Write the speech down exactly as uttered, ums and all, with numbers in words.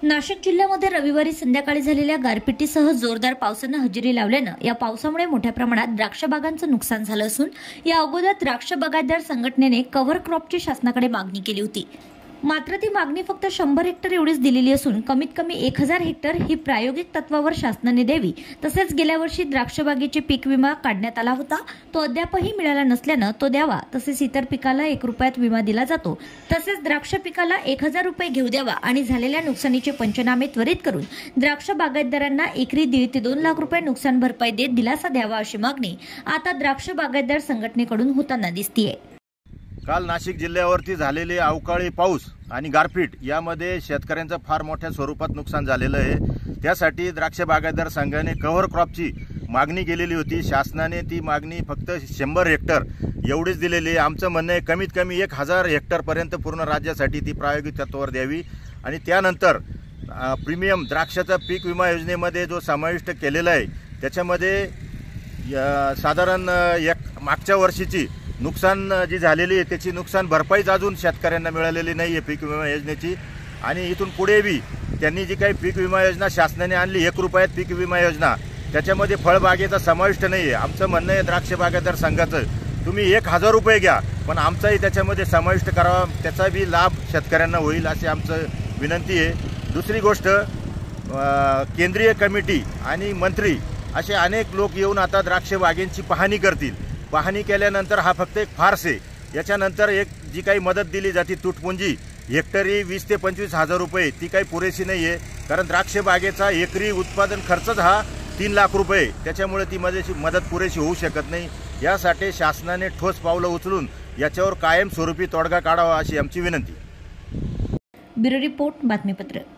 नाशिक जिल्ह्यामध्ये रविवारी संध्याकाळी झालेल्या गारपिटीसह जोरदार पावसानं हजेरी लावल्यानं या पावसामुळे मोठ्या प्रमाणात द्राक्ष बागांचं नुकसान झालं असून या अगोदर द्राक्ष बागायतदार संघटनेने कव्हर क्रॉपची शासनाकडे मागणी केली होती. मात्र ती मागणी फक्त शंभर हेक्टर एवढीच दिलेली असून कमीत कमी एक हजार हेक्टर ही प्रायोगिक तत्वावर शासनाने द्यावी. तसेच गेल्या वर्षी द्राक्ष बागेचे पीक विमा काढण्यात आला होता, तो अद्यापही मिळाला नसल्यानं तो द्यावा. तसेच इतर पिकाला एक रुपयात विमा दिला जातो. तसेच द्राक्ष पिकाला एक हजार रुपये घेऊ द्यावा आणि झालेल्या नुकसानीचे पंचनामे त्वरित करून द्राक्ष बागायतदारांना एकरी दीड ते दोन लाख रुपये नुकसान भरपाई देत दिलासा द्यावा अशी मागणी आता द्राक्ष बागायतदार संघटनेकडून होताना दिसतीये. काल नाशिक जिल्ह्यावरती झालेले अवकाळी पाऊस आणि गारपीट यामध्ये शेतकऱ्यांचं फार मोठ्या स्वरूपात नुकसान झालेलं आहे. त्यासाठी द्राक्ष बागायतदार संघाने कव्हर क्रॉपची मागणी केलेली होती. शासनाने ती मागणी फक्त शंभर हेक्टर एवढीच दिलेली आहे. आमचं म्हणणं आहे कमीत कमी एक हजार हेक्टरपर्यंत पूर्ण राज्यासाठी ती प्रायोगिक तत्वावर द्यावी आणि त्यानंतर प्रीमियम द्राक्षाचा पीक विमा योजनेमध्ये जो समाविष्ट केलेला आहे त्याच्यामध्ये साधारण एक मागच्या वर्षीची नुकसान जी झालेली आहे त्याची नुकसान भरपाईच अजून शेतकऱ्यांना मिळालेली नाही आहे पीक विमा योजनेची. आणि इथून पुढे बी त्यांनी जी काही पीक विमा योजना शासनाने आणली एक रुपयात पीक विमा योजना त्याच्यामध्ये फळबागेचा समाविष्ट नाही आहे. आमचं म्हणणं आहे द्राक्ष बागायतदार संघाचं तुम्ही एक हजार रुपये घ्या पण आमचाही त्याच्यामध्ये समाविष्ट करावा, त्याचा बी लाभ शेतकऱ्यांना होईल अशी आमचं विनंती आहे. दुसरी गोष्ट केंद्रीय कमिटी आणि मंत्री असे अनेक लोक येऊन आता द्राक्ष बागेंची पाहणी करतील. पाहणी केल्यानंतर हा फक्त एक फार्स आहे. याच्यानंतर एक जी काही मदत दिली जाते तुटपुंजी हेक्टरी वीस ते पंचवीस हजार रुपये ती काही पुरेशी नाही आहे. कारण द्राक्ष बागेचा एकरी उत्पादन खर्चच हा तीन लाख रुपये, त्याच्यामुळे ती मदत मदत पुरेशी होऊ शकत नाही. यासाठी शासनाने ठोस पावलं उचलून याच्यावर कायमस्वरूपी तोडगा काढावा अशी आमची विनंती. ब्युरो रिपोर्ट बातमीपत्र.